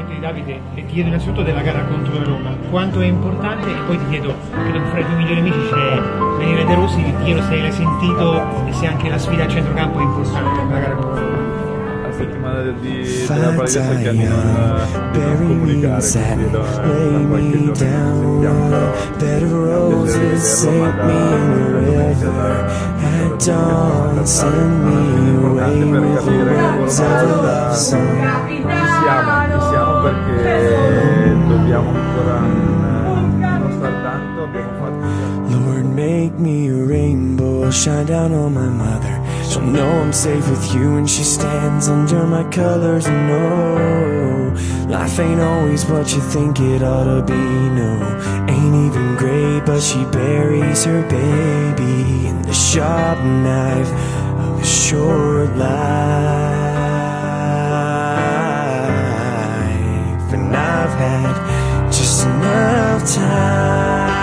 l'intervento di Davide e ti chiedo innanzitutto della gara contro la Roma, quanto è importante, e poi ti chiedo, credo che fra i tuoi migliori amici c'è Daniele De Rossi, ti chiedo se l'hai sentito e se anche la sfida a centrocampo è importante per la gara contro la Roma. La settimana della palestra che anni non comunicare, quindi da qualche giorno sentiamo, però importante per capire che ci siamo perché dobbiamo ancora dimostrare tanto, abbiamo fatto. Lord, make me a rainbow, shine down on my mother. She'll know I'm safe with you when she stands under my colors. No, life ain't always what you think it ought to be. No, ain't even great, but she buries her baby in the sharp knife of a short life. And I've had just enough time.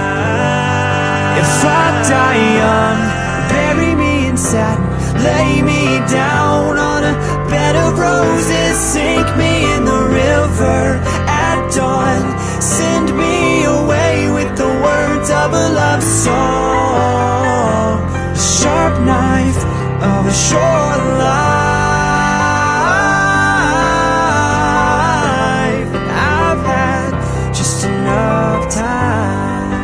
If I die young, bury me in satin, lay me down on a bed of roses, sink me in the river at dawn, send me away with the words of a love song, a sharp knife of a short life. I've had just enough time.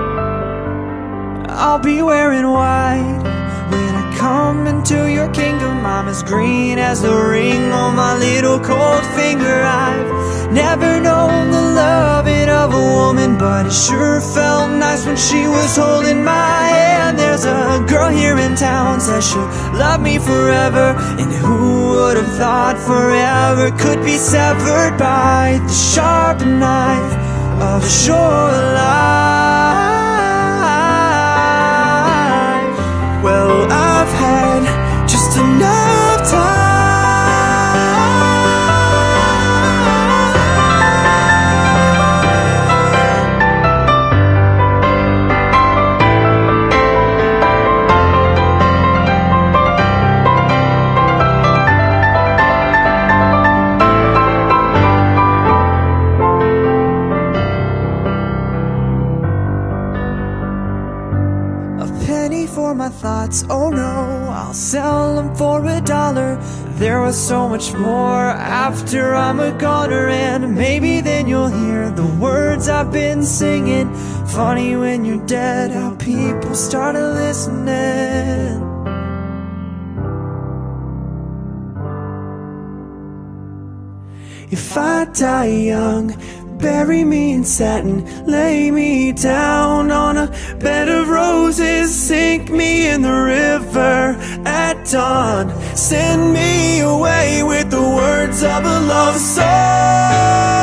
I'll be wearing white when I come into your kingdom. I'm as green as the ring on my little cold finger. I've never known the loving of a woman, but it sure felt nice when she was holding my hand. There's a girl here in town, says she'll love me forever, and who would have thought forever could be severed by the sharp knife of a short life. Well, I've had just enough time. For my thoughts, oh no, I'll sell them for $1. There was so much more after I'm a goner, and maybe then you'll hear the words I've been singing. Funny when you're dead, how people started listening. If I die young, bury me in satin, lay me down on a bed of roses, sink me in the river at dawn, send me away with the words of a love song.